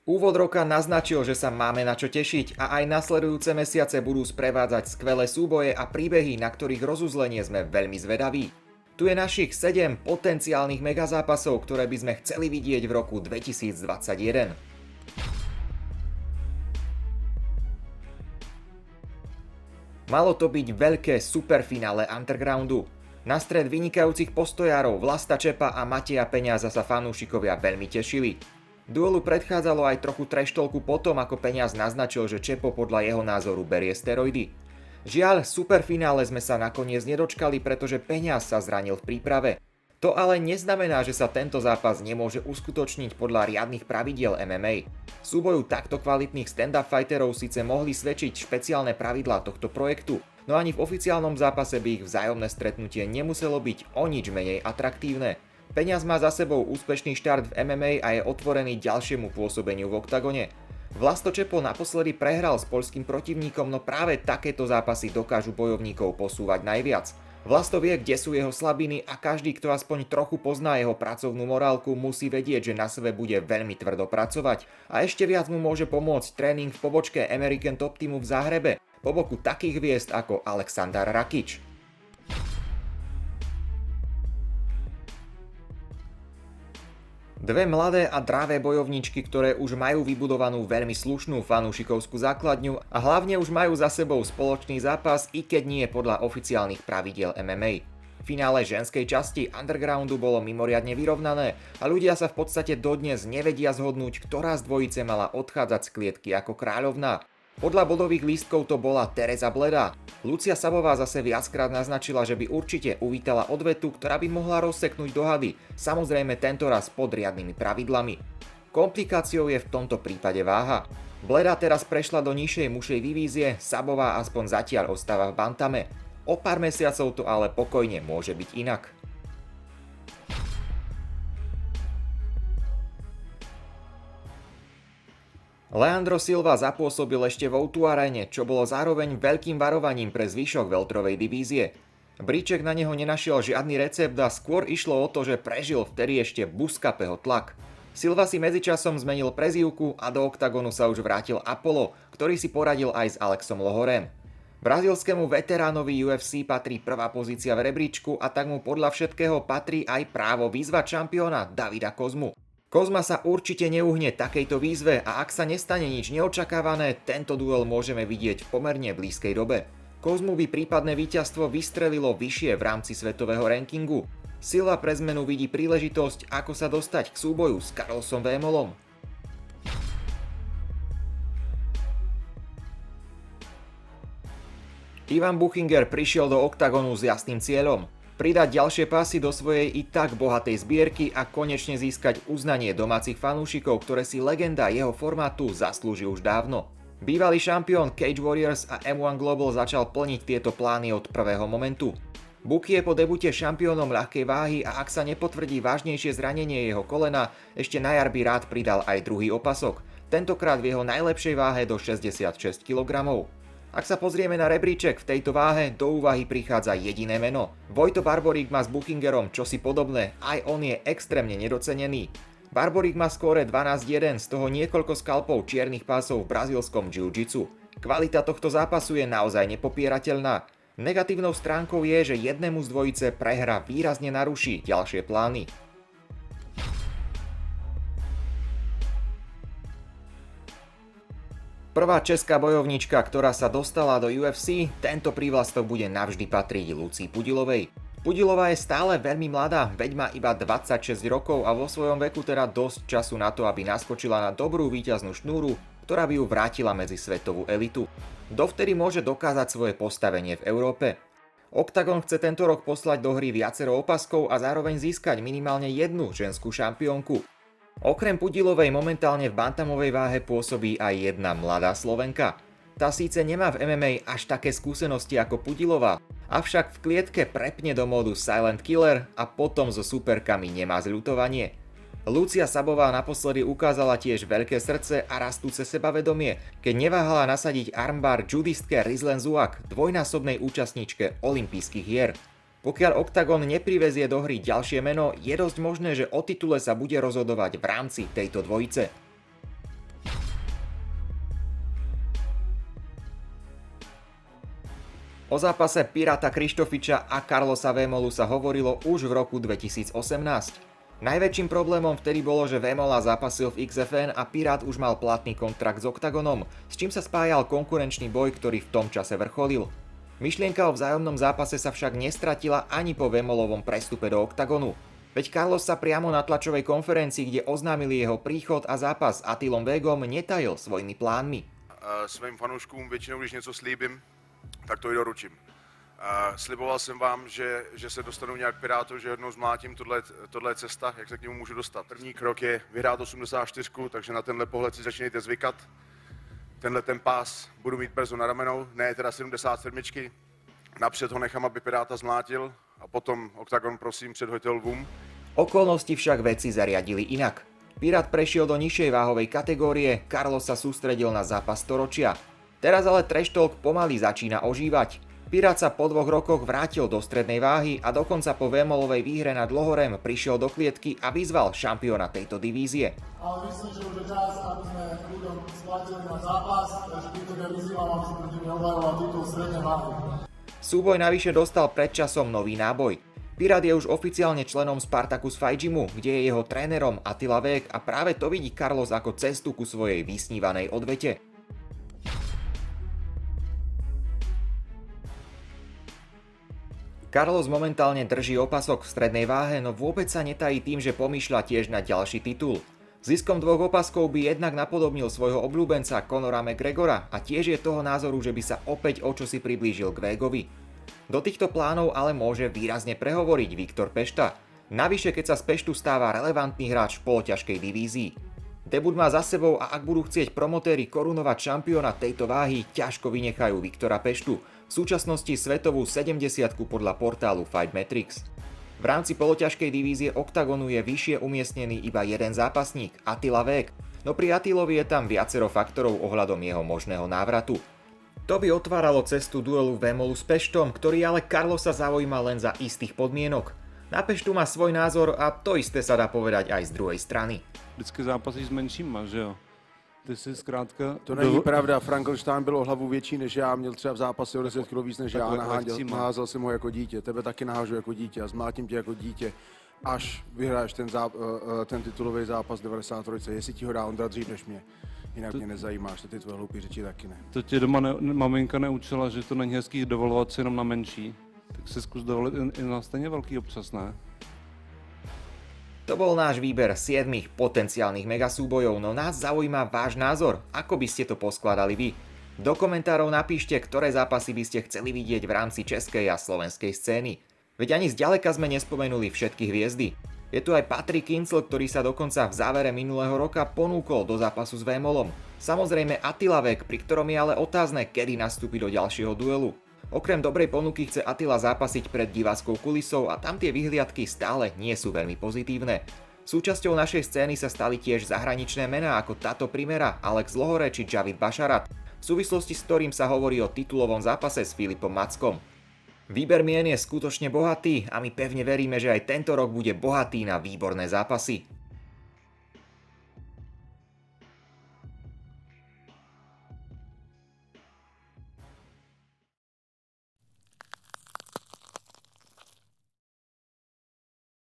Úvod roka naznačil, že sa máme na čo tešiť a aj nasledujúce mesiace budú sprevádzať skvelé súboje a príbehy, na ktorých rozuzlenie sme veľmi zvedaví. Tu je našich 7 potenciálnych megazápasov, ktoré by sme chceli vidieť v roku 2021. Malo to byť veľké superfinále Undergroundu. Na stred vynikajúcich postojárov Vlasta Čepa a Mateja Peňaza sa fanúšikovia veľmi tešili. Duelu predchádzalo aj trochu treštolku potom, ako Peňaz naznačil, že Čepo podľa jeho názoru berie steroidy. Žiaľ, superfinále sme sa nakoniec nedočkali, pretože Peňaz sa zranil v príprave. To ale neznamená, že sa tento zápas nemôže uskutočniť podľa riadnych pravidiel MMA. Súboju takto kvalitných stand-up fighterov síce mohli svedčiť špeciálne pravidlá tohto projektu, no ani v oficiálnom zápase by ich vzájomné stretnutie nemuselo byť o nič menej atraktívne. Peňaz má za sebou úspešný štart v MMA a je otvorený ďalšiemu pôsobeniu v oktagone. Vlasto Čepo naposledy prehral s poľským protivníkom, no práve takéto zápasy dokážu bojovníkov posúvať najviac. Vlasto vie, kde sú jeho slabiny a každý, kto aspoň trochu pozná jeho pracovnú morálku, musí vedieť, že na sebe bude veľmi tvrdo pracovať. A ešte viac mu môže pomôcť tréning v pobočke American Top Teamu v Záhrebe, po boku takých hviezd ako Aleksandar Rakić. Dve mladé a dráve bojovničky, ktoré už majú vybudovanú veľmi slušnú fanúšikovskú základňu a hlavne už majú za sebou spoločný zápas, i keď nie podľa oficiálnych pravidiel MMA. V finále ženskej časti Undergroundu bolo mimoriadne vyrovnané a ľudia sa v podstate dodnes nevedia zhodnúť, ktorá z dvojice mala odchádzať z klietky ako kráľovná. Podľa bodových lístkov to bola Tereza Bleda. Lucia Sabová zase viackrát naznačila, že by určite uvítala odvetu, ktorá by mohla rozseknúť dohady, samozrejme tentoraz pod riadnymi pravidlami. Komplikáciou je v tomto prípade váha. Bleda teraz prešla do nižšej mužskej divízie, Sabová aspoň zatiaľ ostáva v bantame. O pár mesiacov to ale pokojne môže byť inak. Leandro Silva zapôsobil ešte v O2 Arene, čo bolo zároveň veľkým varovaním pre zvyšok welterovej divízie. Bríček na neho nenašiel žiadny recept a skôr išlo o to, že prežil vtedy ešte Buscapeho tlak. Silva si medzičasom zmenil prezývku a do oktagonu sa už vrátil Apollo, ktorý si poradil aj s Alexom Lohorem. Brazílskému veteránovi UFC patrí prvá pozícia v rebríčku a tak mu podľa všetkého patrí aj právo vyzvať šampióna Davida Kozmu. Kozma sa určite neuhne takejto výzve a ak sa nestane nič neočakávané, tento duel môžeme vidieť v pomerne blízkej dobe. Kozmu by prípadné víťazstvo vystrelilo vyššie v rámci svetového rankingu. Silva pre zmenu vidí príležitosť, ako sa dostať k súboju s Carlosom Vémolom. Ivan Buchinger prišiel do oktagonu s jasným cieľom. Pridať ďalšie pásy do svojej i tak bohatej zbierky a konečne získať uznanie domácich fanúšikov, ktoré si legenda jeho formátu zaslúži už dávno. Bývalý šampión Cage Warriors a M1 Global začal plniť tieto plány od prvého momentu. Buki je po debute šampiónom ľahkej váhy a ak sa nepotvrdí vážnejšie zranenie jeho kolena, ešte na jar by rád pridal aj druhý opasok, tentokrát v jeho najlepšej váhe do 66 kg. Ak sa pozrieme na rebríček, v tejto váhe do úvahy prichádza jediné meno. Vojto Barborík má s Buchingerom čosi podobné, aj on je extrémne nedocenený. Barborík má skóre 12-1, z toho niekoľko skalpov čiernych pásov v brazílskom jiu-jitsu. Kvalita tohto zápasu je naozaj nepopierateľná. Negatívnou stránkou je, že jednému z dvojice prehra výrazne naruší ďalšie plány. Prvá česká bojovnička, ktorá sa dostala do UFC, tento prívlastok bude navždy patriť Lucii Pudilovej. Pudilová je stále veľmi mladá, veď má iba 26 rokov a vo svojom veku teda dosť času na to, aby naskočila na dobrú víťaznú šnúru, ktorá by ju vrátila medzi svetovú elitu. Dovtedy môže dokázať svoje postavenie v Európe. Oktagon chce tento rok poslať do hry viacero opaskov a zároveň získať minimálne jednu ženskú šampiónku. Okrem Pudilovej momentálne v bantamovej váhe pôsobí aj jedna mladá Slovenka. Tá síce nemá v MMA až také skúsenosti ako Pudilová, avšak v klietke prepne do módu Silent Killer a potom so superkami nemá zľutovanie. Lucia Sabová naposledy ukázala tiež veľké srdce a rastúce sebavedomie, keď neváhala nasadiť armbar judistke Rizlen Zouak, dvojnásobnej účastníčke olympijských hier. Pokiaľ Oktagon neprivezie do hry ďalšie meno, je dosť možné, že o titule sa bude rozhodovať v rámci tejto dvojice. O zápase Piráta Krištofiča a Carlosa Vémolu sa hovorilo už v roku 2018. Najväčším problémom vtedy bolo, že Vémola zápasil v XFN a Pirát už mal platný kontrakt s Octagonom, s čím sa spájal konkurenčný boj, ktorý v tom čase vrcholil. Myšlienka o vzájomnom zápase sa však nestratila ani po Vémolovom prestupe do Octagonu. Veď Carlos sa priamo na tlačovej konferencii, kde oznámili jeho príchod a zápas s Attilom Végom, netajil svojimi plánmi. Svým fanouškům většinou, když něco slíbím, tak to i doručím. Sliboval jsem vám, že se dostanu nějak Pirátů, že jednou zmlátím, tohle je cesta, jak se k němu můžu dostat. První krok je vyhrát 84, takže na tenhle pohled si začínejte zvykat. Tenhle ten pás budu mít brzo na ramenou, ne teda 77. Napřed ho nechám, aby Piráta zmlátil a potom Octagon prosím předhoďte lvům. Okolnosti však veci zariadili inak. Pirát prešiel do nižšej váhovej kategórie, Carlos sa sústredil na zápas storočia. Teraz ale trash talk pomaly začína ožívať. Pirát sa po 2 rokoch vrátil do strednej váhy a dokonca po Vémolovej výhre nad Lohorem prišiel do klietky a vyzval šampióna tejto divízie. Ale myslím, že už je čas, aby sme ľuďom splatili na zápas, takže týmto vyzývam, aby si proti mne obhajoval titul strednej váhy. Súboj navyše dostal pred časom nový náboj. Pirát je už oficiálne členom Spartacus Fight Gymu, kde je jeho trénerom Attila Vég a práve to vidí Carlos ako cestu ku svojej vysnívanej odvete. Carlos momentálne drží opasok v strednej váhe, no vôbec sa netají tým, že pomýšľa tiež na ďalší titul. Ziskom 2 opaskov by jednak napodobnil svojho obľúbenca Conora McGregora a tiež je toho názoru, že by sa opäť o čosi priblížil k Végovi. Do týchto plánov ale môže výrazne prehovoriť Viktor Pešta. Navyše, keď sa z Peštu stáva relevantný hráč v poloťažkej divízii. Debut má za sebou a ak budú chcieť promotéri korunovať šampióna tejto váhy, ťažko vynechajú Viktora Peštu. V súčasnosti svetovú 70-ku podľa portálu Fight Matrix. V rámci poloťažkej divízie Octagonu je vyššie umiestnený iba jeden zápasník, Attila Vég, no pri Attilovi je tam viacero faktorov ohľadom jeho možného návratu. To by otváralo cestu duelu Vémolu s Peštom, ktorý ale Carlosa zaujíma len za istých podmienok. Na Peštu má svoj názor a to isté sa dá povedať aj z druhej strany. Vždycky zápasí s menšíma, že jo? Ty si zkrátka... To není pravda, Frankenstein byl o hlavu větší než já, měl třeba v zápase o 10 kg víc než já, naházel jsem ho jako dítě, tebe taky nahážu jako dítě a zmlátím tě jako dítě, až vyhráš ten titulový zápas 93, jestli ti ho dá Ondra dřív než mě. Jinak mě nezajímáš, to ty tvoje hloupý řeči taky ne. To tě doma maminka neučila, že to není hezký dovolovat si jenom na menší, tak si zkus dovolit i na stejně velký občas, ne? To bol náš výber 7 potenciálnych megasúbojov, no nás zaujíma váš názor, ako by ste to poskladali vy. Do komentárov napíšte, ktoré zápasy by ste chceli vidieť v rámci českej a slovenskej scény. Veď ani zďaleka sme nespomenuli všetky hviezdy. Je tu aj Patrik Kincl, ktorý sa dokonca v závere minulého roka ponúkol do zápasu s Vémolom. Samozrejme Attila Vég, pri ktorom je ale otázne, kedy nastúpi do ďalšieho duelu. Okrem dobrej ponuky chce Attila zápasiť pred diváckou kulisou a tam tie vyhliadky stále nie sú veľmi pozitívne. Súčasťou našej scény sa stali tiež zahraničné mená ako Tato Primera, Alex Lohore či Javid Basharat, v súvislosti s ktorým sa hovorí o titulovom zápase s Filipom Mackom. Výber mien je skutočne bohatý a my pevne veríme, že aj tento rok bude bohatý na výborné zápasy.